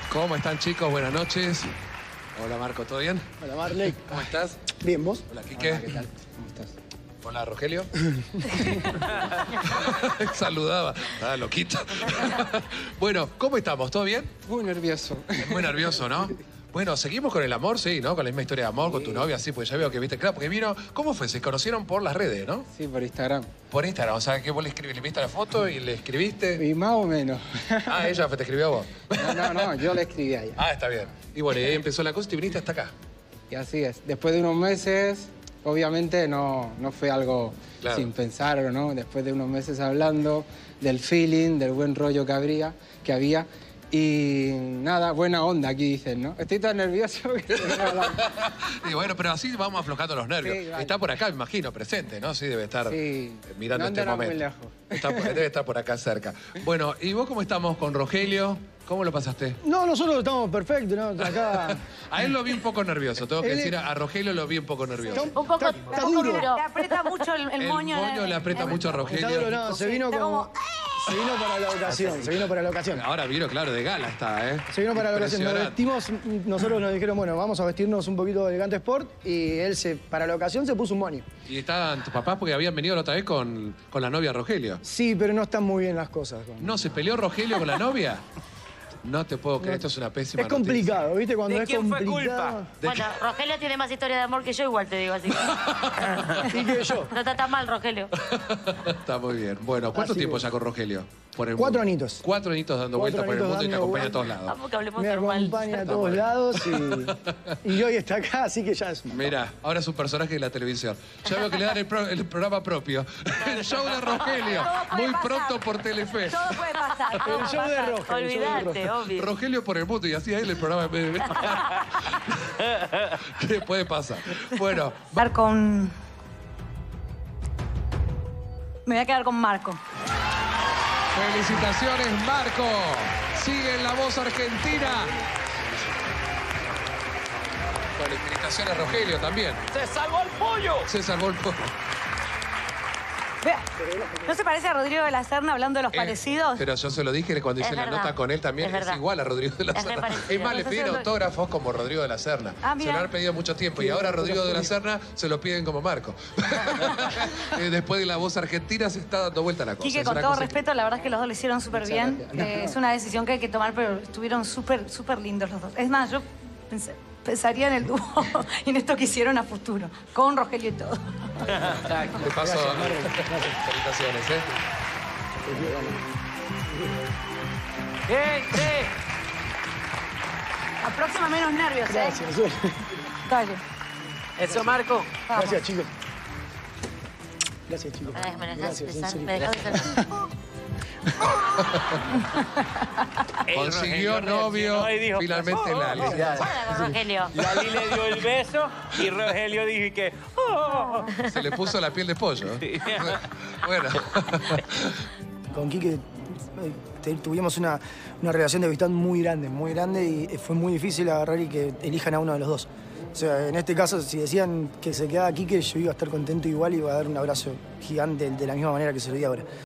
¿Cómo están, chicos? Buenas noches. Hola, Marco, ¿todo bien? Hola, Marley. ¿Cómo estás? Bien, ¿vos? Hola, Quique. Hola, ¿qué tal? ¿Cómo estás? Hola, Rogelio. Saludaba. Estaba loquito. Bueno, ¿cómo estamos? ¿Todo bien? Muy nervioso. Muy nervioso, ¿no? Bueno, seguimos con el amor, sí, ¿no? Con la misma historia de amor, con tu novia, sí, pues ya veo que viste, claro, porque vino, ¿cómo fue? Se conocieron por las redes, ¿no? Sí, por Instagram. Por Instagram, o sea, que vos le viste la foto y le escribiste. Y más o menos. Ah, ella te escribió a vos. No, yo le escribí a ella. Ah, está bien. Y bueno, y ahí empezó la cosa y te viniste hasta acá. Y así es. Después de unos meses, obviamente no fue algo Claro. sin pensar, ¿no? Después de unos meses hablando del feeling, del buen rollo que había. Y nada, buena onda aquí dicen, ¿no? Estoy tan nervioso que... Y bueno, pero así vamos aflojando los nervios. Sí, vale. Está por acá, me imagino, presente, ¿no? Sí, debe estar Sí, mirando no este andará muy momento. lejos. Debe estar por acá cerca. Bueno, ¿y vos cómo estamos con Rogelio? ¿Cómo lo pasaste? No, nosotros estamos perfectos, ¿no? Acá. A él lo vi un poco nervioso, tengo que decir, a Rogelio lo vi un poco nervioso. Está- Un poco, está duro. duro. Le aprieta mucho el moño. Le aprieta mucho a Está Rogelio. duro, no, se vino Está como. como- Se vino para la ocasión, se vino para la ocasión. Ahora vino, claro, de gala está, ¿eh? Se vino para la ocasión. Nos Impresionante. vestimos, nosotros nos dijeron, bueno, vamos a vestirnos un poquito de elegante sport y él para la ocasión se puso un money. Y estaban tus papás porque habían venido la otra vez con la novia Rogelio. Sí, pero no están muy bien las cosas. ¿No se peleó Rogelio con la novia? No te puedo creer, esto es una pésima Es noticia. complicado, ¿viste? Cuando ¿De es quién fue complicado. Bueno, Rogelio tiene más historia de amor que yo, igual te digo así. Y que yo. No está tan mal, Rogelio. Está muy bien. Bueno, ¿cuánto Así tiempo es. ya con Rogelio? Por el 4 mundo. añitos. 4 añitos dando 4 vueltas por el añitos mundo y te dando acompaña a todos vueltas. lados. Vamos que hablemos Me normal. acompaña a todos lados y hoy está acá, así que ya es. Mirá, ahora es un personaje de la televisión. Ya veo que le dan el programa propio. El show de Rogelio. Todo puede Muy pasar. pronto por Telefe. Todo puede pasar. todo El show puede de pasar. Rogelio, el show de Olvídate, obvio. Rogelio por el mundo y así a él el programa en vez de... ¿Qué puede pasar? Bueno, Quedar con... Me voy a quedar con Marco. felicitaciones, Marco. Sigue en La Voz Argentina. Bueno, y felicitaciones, Rogelio, también. ¡Se salvó el pollo! Se salvó el pollo. Vea, ¿no se parece a Rodrigo de la Serna hablando de los parecidos? Pero yo se lo dije cuando hice Es la verdad. nota con él también. Es Es, verdad. igual a Rodrigo de la Es re Serna. parecido. Es más, le Entonces, piden lo- autógrafos como Rodrigo de la Serna. Ah, Se mira. lo han pedido mucho tiempo y ahora Rodrigo de la Serna se lo piden como Marco. Después de La Voz Argentina se está dando vuelta la cosa. Quique, Es con una todo cosa respeto, la verdad es que los dos lo hicieron súper bien. Es una decisión que hay que tomar, pero estuvieron súper lindos los dos. Es más, yo pensaría en el dúo y en esto que hicieron a futuro, con Rogelio y todo. De paso, felicitaciones, ¿eh? ¡Ey, sí! La próxima menos nervios, ¿eh? Gracias, Dale. Eso, Marco. gracias, chicos. Gracias, chicos. Me dejas Gracias, en besar, serio. me dejas besar. Consiguió novio y dijo, finalmente Lali. Hola, Rogelio. Lali le dio el beso y Rogelio dijo que... "Oh". Se le puso la piel de pollo. Bueno. Con Quique tuvimos una relación de amistad muy grande y fue muy difícil agarrar y que elijan a uno de los dos. O sea, en este caso, si decían que se quedaba Quique, yo iba a estar contento igual y iba a dar un abrazo gigante de la misma manera que se lo di ahora.